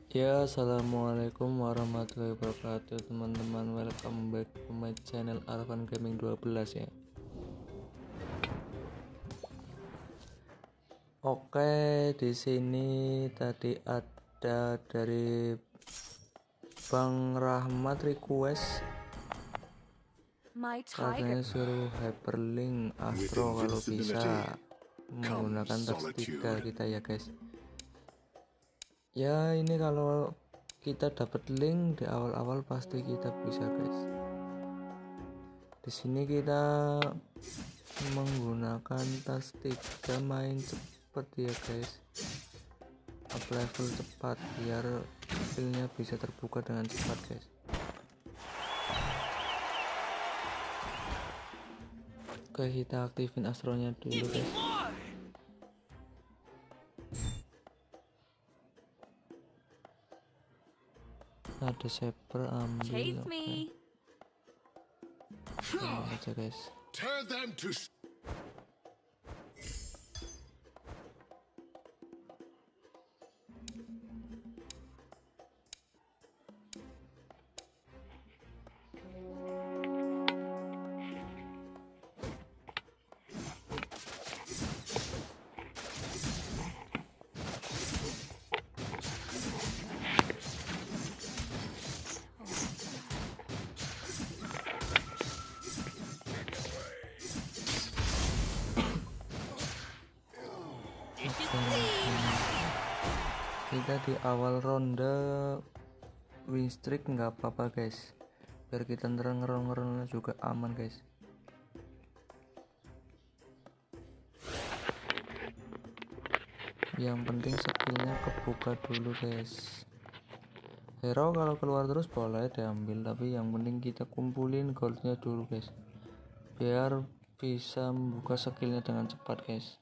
Ya, assalamualaikum warahmatullahi wabarakatuh teman-teman. Welcome back to my channel Arvan Gaming 12 ya. Oke, di sini tadi ada dari Bang Rahmat request katanya suruh hyperlink Astro kalau bisa menggunakan tas 3 kita ya guys. Ya, ini kalau kita dapat link di awal-awal pasti kita bisa guys. Di sini kita menggunakan tas 3 main cepet ya guys, up level cepat biar skillnya bisa terbuka dengan cepat guys. Oke, kita aktifin astronya dulu guys. Ada saber, ambil. Oke, aja guys. Kita di awal ronde win streak nggak apa-apa guys, biar kita ngerong juga aman guys. Yang penting skillnya kebuka dulu guys. Hero kalau keluar terus boleh diambil, tapi yang penting kita kumpulin goldnya dulu guys, biar bisa membuka skillnya dengan cepat guys.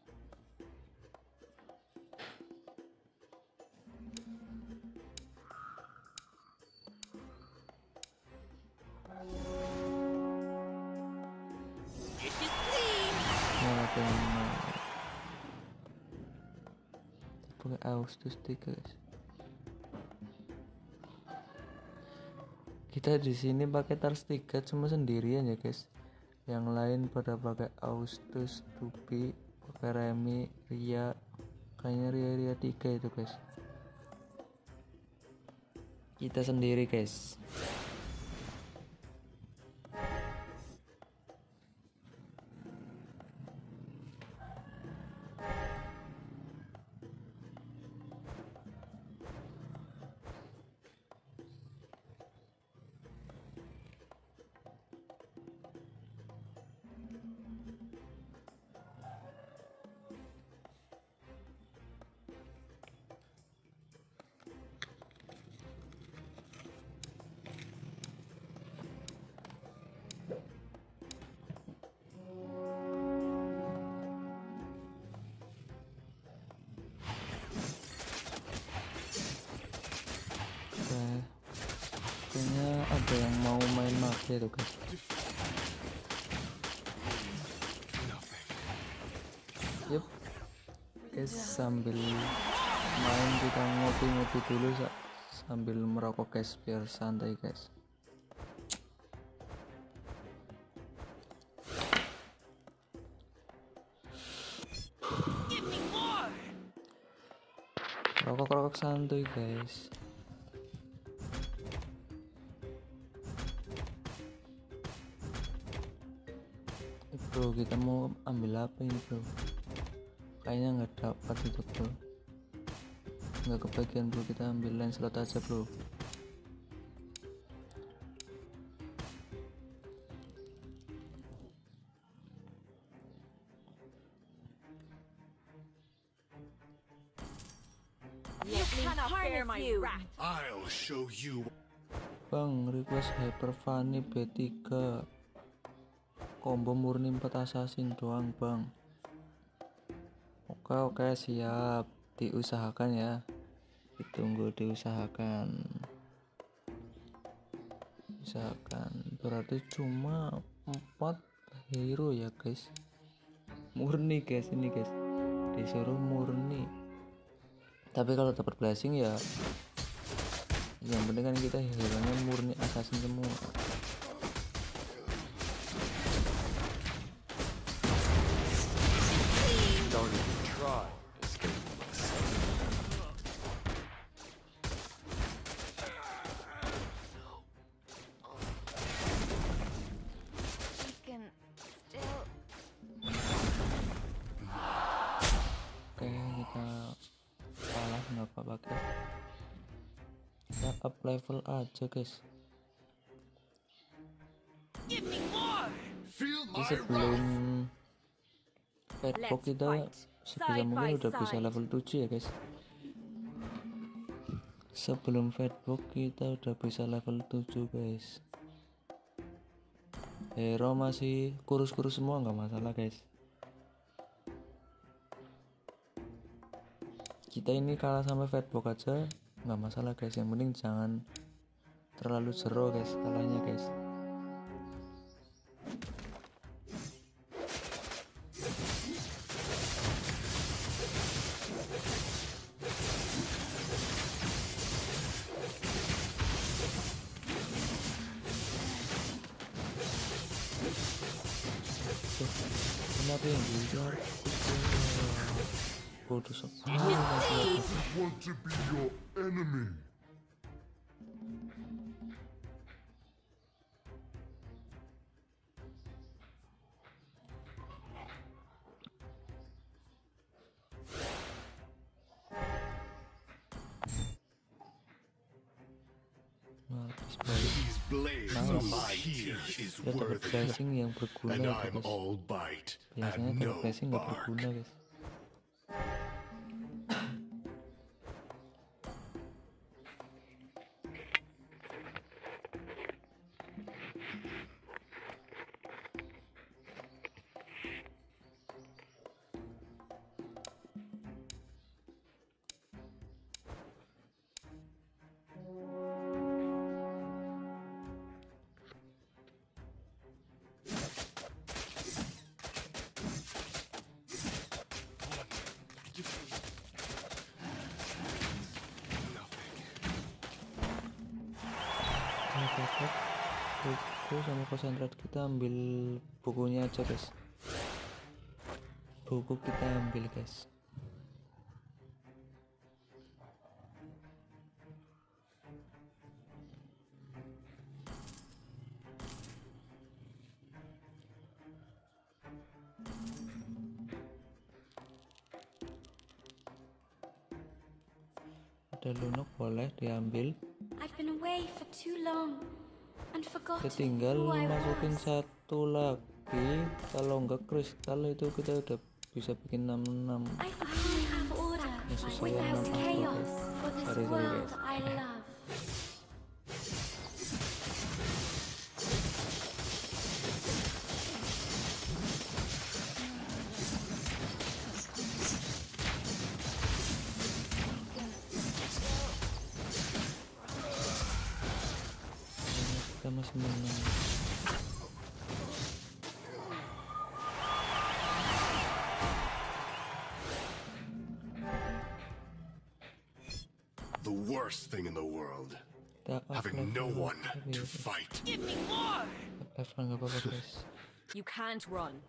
Pakai Austus 3 guys. Kita di sini pakai Tars 3 cuma sendirian ya guys. Yang lain pada pakai Austus, Tupi, pakai Remi, Ria. Kayaknya Ria 3 itu guys. Kita sendiri guys. Kayaknya ada yang mau main mage tuh guys. Yup guys, sambil main kita ngopi-ngopi dulu sambil merokok guys, biar santai guys. Rokok santuy guys. Bro, kita mau ambil apa ini bro? Kayaknya nggak dapat itu bro, nggak kebagian bro. Kita ambil Lancelot aja bro. I'll show you. Bang, request Hyper Funny B3 combo murni 4 assassin doang bang. Oke siap, diusahakan ya, ditunggu, diusahakan. Berarti cuma 4 hero ya guys, murni guys ini guys, disuruh murni. Tapi kalau dapat blessing ya Yang penting kan kita hero-nya murni assassin semua. Don't even try escaping my sight. We can still. Oke, kita kalah nggak apa-apa guys. Kita up level aja guys. Feel Jadi my sebelum wrath. Fatbox Let's kita fight sebisa side mungkin by udah bisa side. level 7 ya guys. Sebelum Fatbox kita udah bisa level 7 guys. Hero masih kurus-kurus semua, nggak masalah guys. Kita ini kalah sama Fatbox aja nggak masalah guys. Yang penting jangan terlalu seru guys kalahnya guys. Kenapa yang dikejar? Bodoh sekali. Want to be your enemy. Nah, habis balik. These blades Nice. of my heel is Dia dapat worthy, blessing yang berguna and ya I'm guys. all bite Biasanya and dapat no blessing nggak bark. berguna guys. Tetap buku sama konsentrat kita ambil bukunya aja guys. Buku kita ambil guys. Ada lunok boleh diambil. I've been away for too long and Kita forgotten tinggal who I masukin was. satu lagi. Kalau enggak kristal itu kita udah bisa bikin 66. I finally have order susah yang without 6 chaos guys. for this Sorry world guys. I love. Kita masih menang. The worst thing in the world, Kita up having no level one lagi to ya, guys. fight. Up level nggak apa-apa guys. You can't run.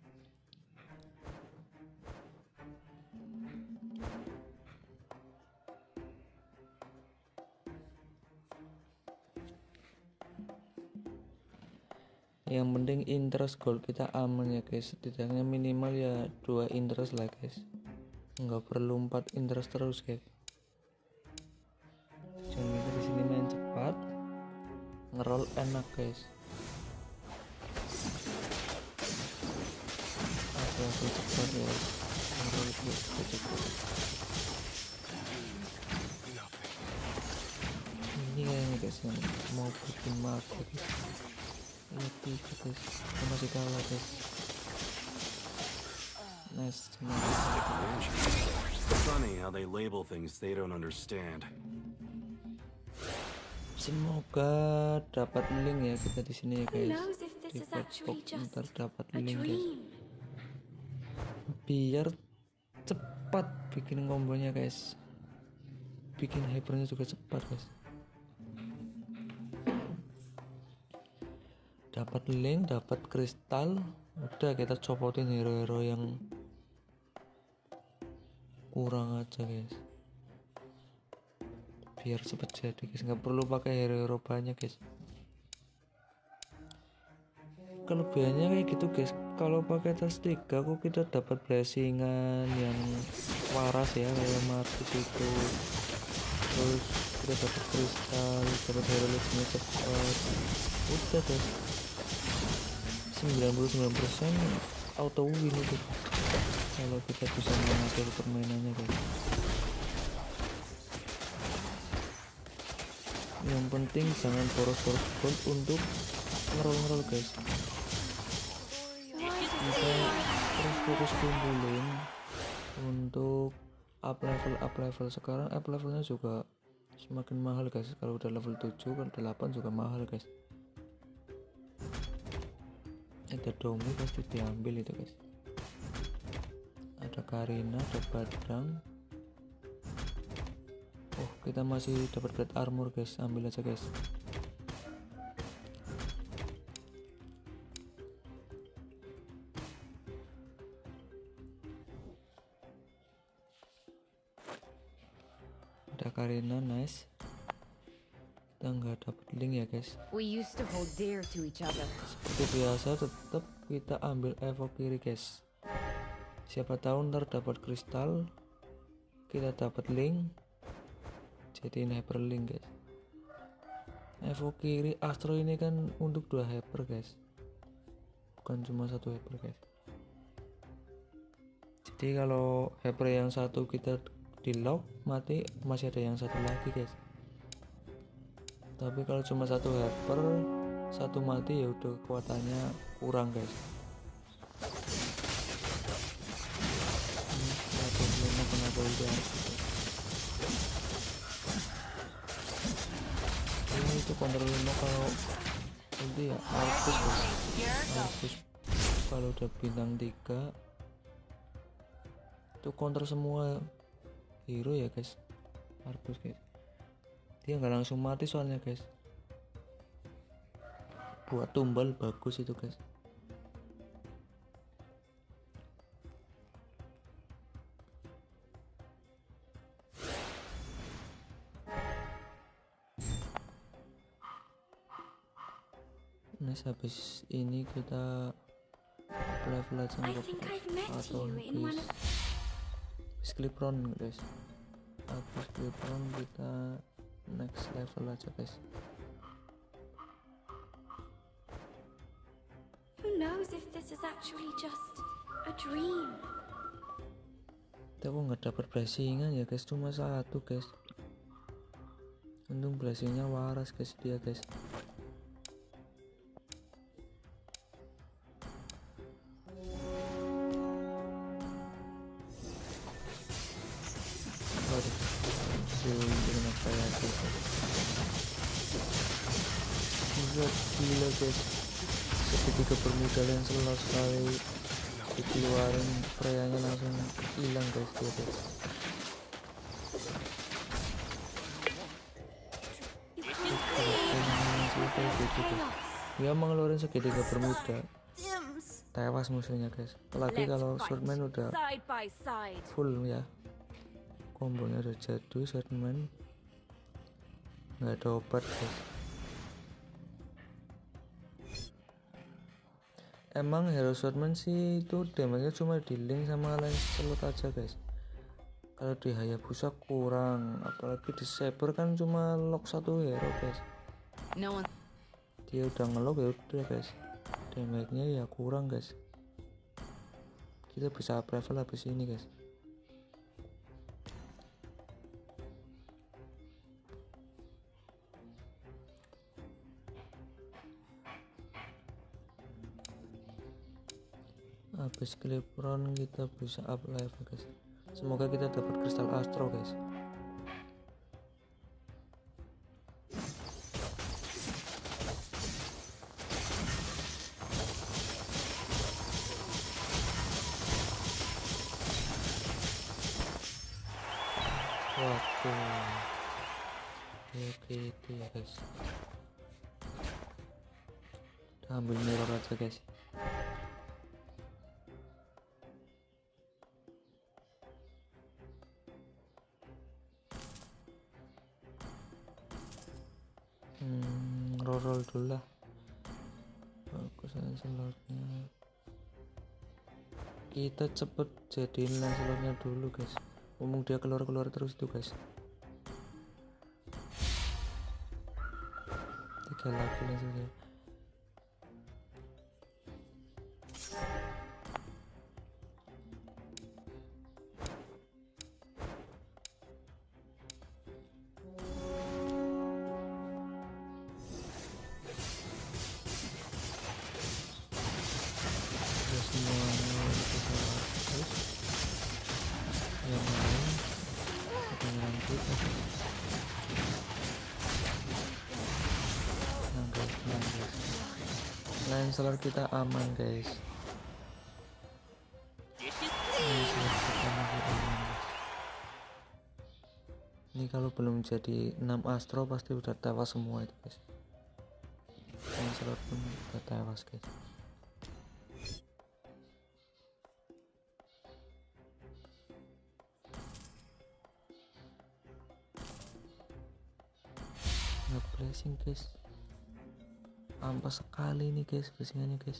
Yang penting interest goal kita aman ya guys. Setidaknya minimal ya 2 interest lah guys. Nggak perlu 4 interest terus guys. Cuma kita di sini main cepat, ngeroll enak guys. Aku cepat ya. Ngeroll itu cepat. Ini kayaknya guys yang mau bikin mati guys. Lihat itu guys, kita masih kalah guys. Nice, cuma Funny how they label things they don't understand. semoga dapat link ya kita di sini ya Who guys. knows if this Di is actually Facebook just ntar dapat a link guys. dream? Biar cepat bikin kombonya guys. Bikin hypernya juga cepat guys. dapat link, dapat kristal, udah kita copotin hero-hero yang kurang aja guys, biar cepet jadi guys, nggak perlu pakai hero-hero banyak guys. Kelebihannya kayak gitu guys, kalau pakai tas 3 kok kita dapat blessingan yang waras ya, kayak Martis itu, terus kita dapat kristal, dapat hero legendnya cepat, udah guys, 99% auto win itu kalau kita bisa mengatur permainannya guys. Yang penting jangan boros-boros gold untuk ngerol guys, kita terus fokus kumpulin untuk up level. Sekarang up levelnya juga semakin mahal guys, kalau udah level 7, kalau udah 8 juga mahal guys. Ada Domi pasti diambil itu guys, ada Karina, ada Badang. Oh kita masih dapat plate armor guys, ambil aja guys. Ada Karina, nice. Kita nggak dapat link ya guys. We used to hold dear to each other. Seperti biasa tetap kita ambil Evo kiri guys, siapa tahu ntar dapat kristal, kita dapat link, jadiin hyperlink guys. Evo kiri Astro ini kan untuk 2 hyper guys, bukan cuma 1 hyper guys. Jadi kalau hyper yang satu kita di lock mati, masih ada yang satu lagi guys. Tapi kalau cuma 1 hyper, 1 mati ya udah kekuatannya kurang guys. Kenapa udah ini itu counter 5 kalau nanti ya Marcus guys. Marcus kalau udah bintang 3 itu counter semua hero ya guys. Marcus guys, dia nggak langsung mati soalnya guys, buat tumbal bagus itu guys. Nah habis ini kita level aja I think I've met atau you in one of Clipron guys. Habis Clipron kita next level aja guys. Who knows if this is actually just a dream? Kita kok nggak dapat blessingan ya guys, cuma 1 guys. Untung blessingnya waras guys dia guys. Gila guys, seketika bermodal yang slow sekali dikeluarin Freya-nya langsung hilang guys dia guys. Dia mengeluarin segitiga bermuda, tewas musuhnya guys. Apalagi kalau Swordman udah Side by side. full ya, kombonya udah jadi. Swordman nggak ada obat guys. Emang hero Swordman sih itu damage-nya cuma di link sama Lancelot aja guys. Kalau di Hayabusa kurang, apalagi di Saber kan cuma lock 1 hero guys. No one. Dia udah ngelock ya udah guys, damage-nya ya kurang guys. Kita bisa up level habis ini guys. Habis Clipron kita bisa up level guys. Semoga kita dapat kristal Astro guys. Waduh, oke itu ya guys, ambil mirror aja guys. Roll dulu lah, bagus Lancelotnya. Kita cepet jadiin Lancelotnya dulu guys, ngomong dia keluar terus tuh guys. 3 lagi Lancelotnya. Lancelot kita aman guys. Lancelot kita masih aman. Ini kalau belum jadi 6 Astro pasti udah tewas semua itu guys. Lancelot pun udah tewas guys. Nge-blessing guys, ampas sekali nih guys blessingannya guys.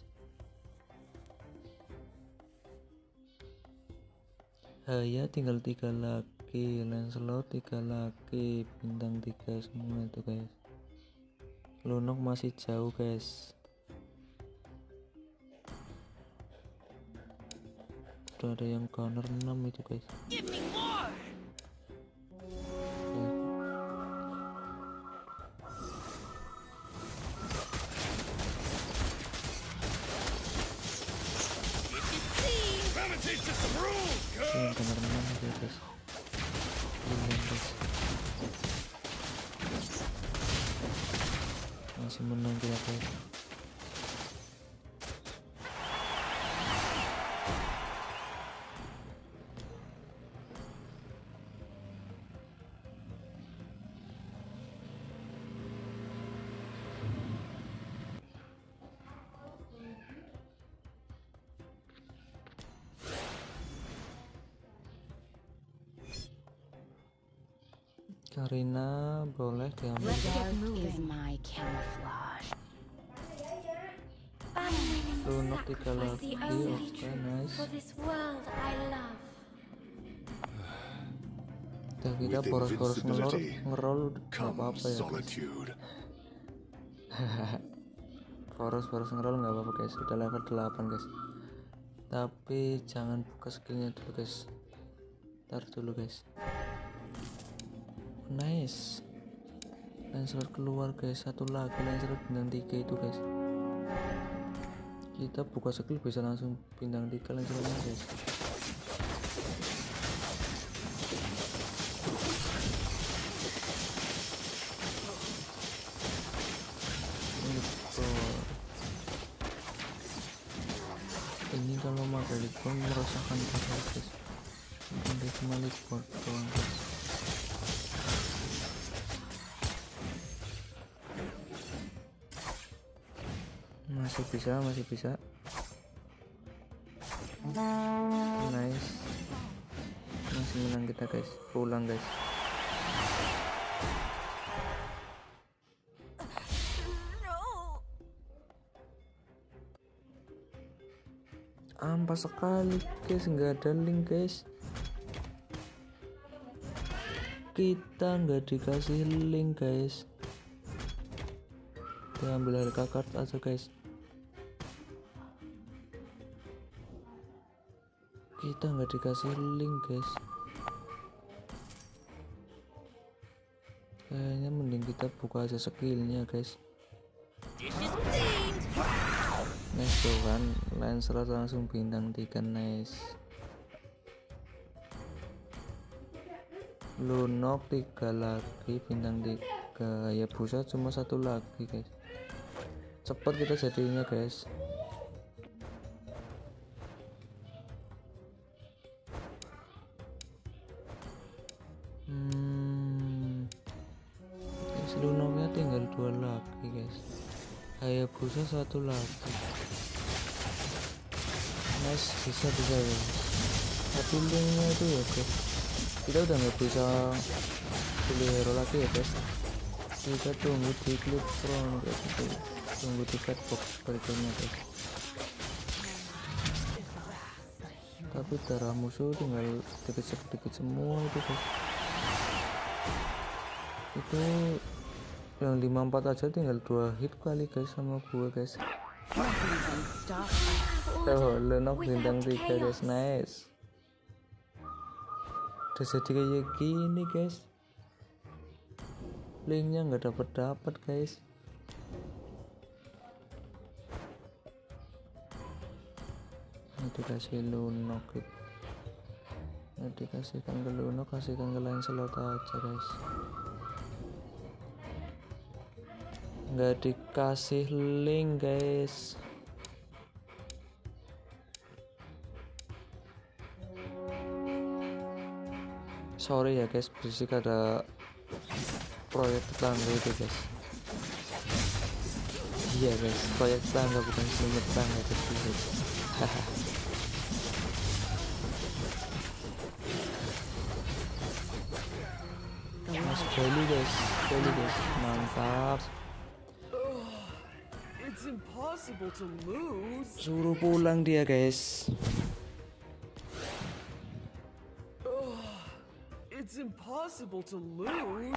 Haya tinggal 3 lagi, Lancelot 3 lagi, bintang 3 semua itu guys. Lunok masih jauh guys. Udah ada yang counter 6 itu guys. Yang counter 6 itu guys. Masih menang kita guys. Karina boleh diambil. Let's get moving. Is my camouflage. I'm willing to Lunok 3 sacrifice lagi, the only oke truth nice. for this world I love. Kita With boros-boros invincibility ngerol nggak comes apa-apa ya guys. solitude. boros ngerol nggak apa-apa guys, udah level 8 guys. Tapi jangan buka skillnya dulu guys, ntar dulu guys. Nice, Lancelot keluar guys, satu lagi Lancelot bintang 3 itu guys. Kita buka skill bisa langsung bintang 3 Lancelotnya guys. Ini kalau makan liquor merasakan pasal guys. Ini cuma liquor doang guys. Masih bisa. Nice, masih menang kita guys. Pulang guys. Ampas sekali guys, nggak ada link guys. Kita nggak dikasih link guys. Kita ambil harga card aja guys. Kita nggak dikasih link guys. Kayaknya mending kita buka aja skillnya guys. Nice tuh kan, Lancelot langsung bintang 3 nice. Lunok 3 lagi bintang 3 ya, busa cuma 1 lagi guys. Cepet kita jadinya guys. Lunoknya tinggal 2 lagi guys. Hayabusa satu lagi. Nice, bisa ya. Tapi linknya itu ya guys, kita udah nggak bisa pilih hero lagi ya guys. Kita tunggu di clip front guys, tunggu di box berikutnya guys. Tapi darah musuh tinggal sedikit semua itu guys. Itu yang 54 aja tinggal 2 hit kali guys sama gue guys. Lenok bintang 3 guys, nice. Udah jadi kayak gini guys, linknya nggak dapat guys. Ini dikasih Lunok gitu. Ini dikasihkan ke Lunok, kasihkan ke Lancelot aja guys. Nggak dikasih link guys. Sorry ya guys, berisik, ada proyek tetangga itu guys. Iya guys, proyek tetangga bukan selimut tetangga kecil. Mas Bali guys, mantap. It's impossible to lose. Suruh pulang dia guys. It's impossible to lose.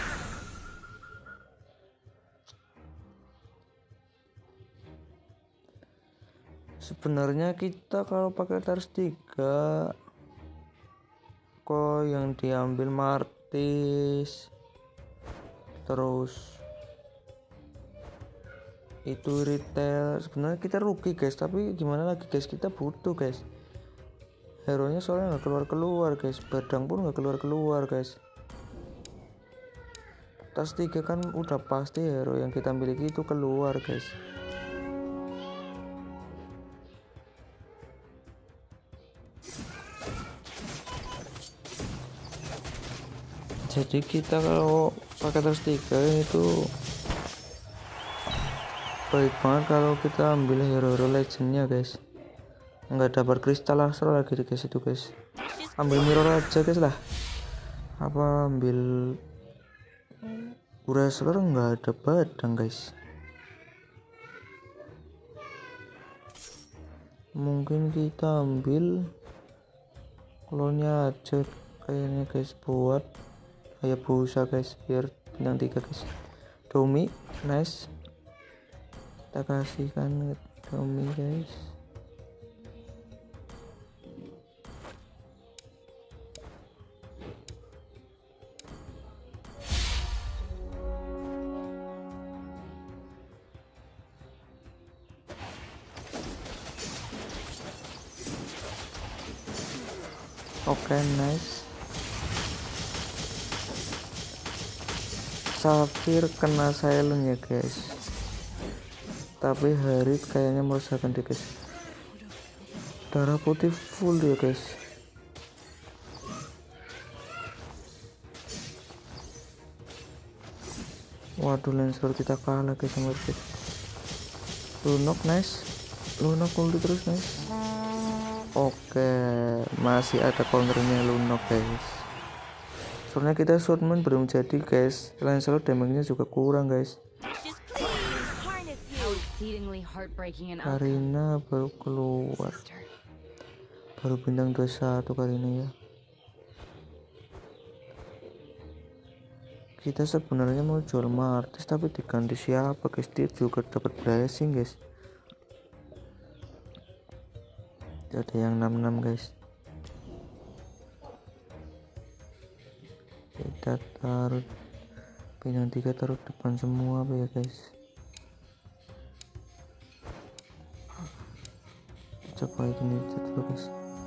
Sebenarnya kita kalau pakai Tars 3 kok yang diambil Martis, terus itu retail, sebenarnya kita rugi guys. Tapi gimana lagi guys, kita butuh guys. Hero nya soalnya nggak keluar guys, badang pun nggak keluar guys. Tas 3 kan udah pasti hero yang kita miliki itu keluar guys. Jadi kita kalau pakai Tas 3 itu baik banget kalau kita ambil hero-hero legendnya guys. Nggak dapat kristal astral lagi guys itu guys. Ambil mirror aja guys lah. Apa ambil wrestler, nggak ada badang guys. Mungkin kita ambil klonnya aja kayaknya guys, buat Hayabusa guys, biar bintang 3 guys. Domi, nice. Kita kasihkan Domi guys. Oke, nice. Safir kena silent ya guys. Tapi Harit kayaknya merusakan dia guys. Darah putih full dia guys. Waduh, Lancelot kita kalah guys sama Harit. Lunok nice. Lunok ulti terus nice. Oke, masih ada counternya Lunok guys. Soalnya kita shotman belum jadi guys. Lancelot damage-nya juga kurang guys. Karina baru keluar. Baru bintang 21 Karina ya. Kita sebenarnya mau jual Martis tapi diganti siapa guys? Dia juga dapat blessing guys. Ada yang 66 guys. Kita taruh bintang 3, taruh depan semua apa ya guys. Coba ini dulu guys.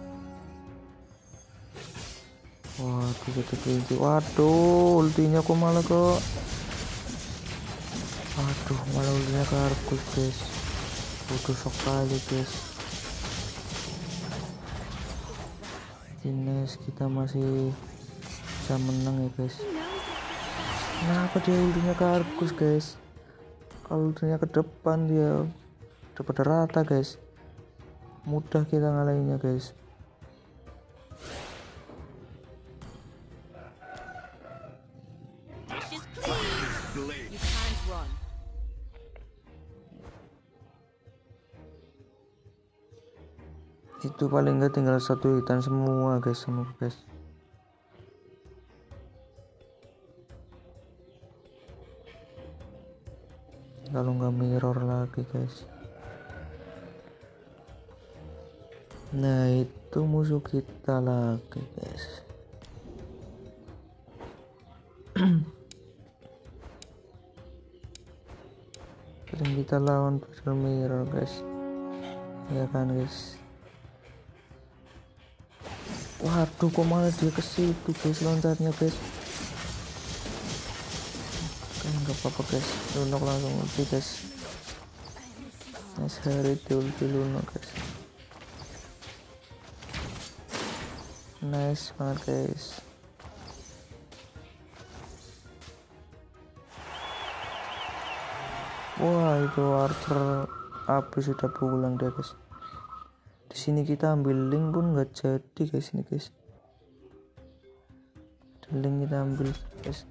Waduh, jadi kelinci. Waduh, ultinya kok malah kok. Waduh, malah ultinya ke Argus guys. Waduh, shock kali guys. Ines, kita masih bisa menang ya guys. Kenapa dia ultinya ke Argus guys? Kalau dunia ke depan dia udah pada rata guys, mudah kita ngalahinnya guys. You can't run. Itu paling enggak tinggal satu hitan semua guys, kalau nggak mirror lagi guys. Nah itu musuh kita lagi guys. Sering kita lawan puzzle mirror guys, ya kan guys. Waduh, kok malah dia ke situ guys loncatnya guys. Nggak apa-apa guys, Lunok langsung ulti guys. Nice hari ulti Lunok guys. Nice banget guys. Wah itu Archer api sudah pulang deh guys. Di sini kita ambil link pun nggak jadi guys ini guys. Di link kita ambil guys.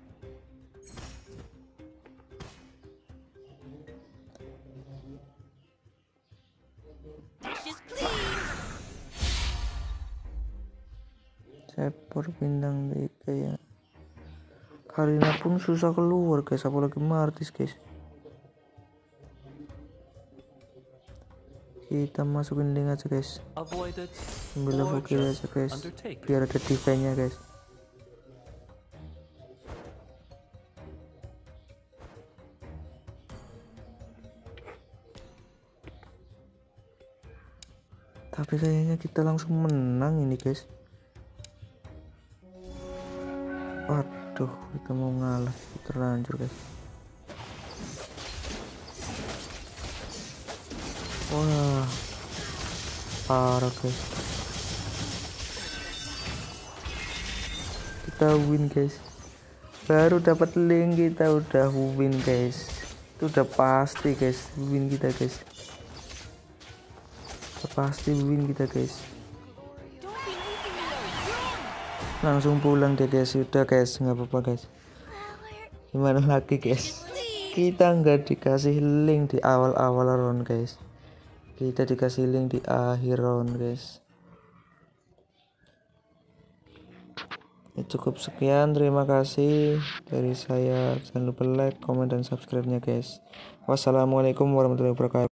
Sepor bintang 3 ya. Karina pun susah keluar guys, apalagi Martis guys. Kita masukin link aja guys, Avoid it ambil or level kill just aja guys, undertake. biar ada defense-nya guys. Tapi kayaknya kita langsung menang ini guys. Waduh, kita mau ngalah, terlanjur guys. Wah, parah guys. Kita win guys. Baru dapat link kita udah win guys. Itu udah pasti guys, win kita guys. Udah pasti win kita guys. Langsung pulang deh guys, udah guys, nggak apa-apa guys. Gimana lagi guys? Kita nggak dikasih link di awal-awal round guys. Kita dikasih link di akhir round guys. Ya, cukup sekian, terima kasih dari saya. Jangan lupa like, comment, dan subscribe nya guys. Wassalamualaikum warahmatullahi wabarakatuh.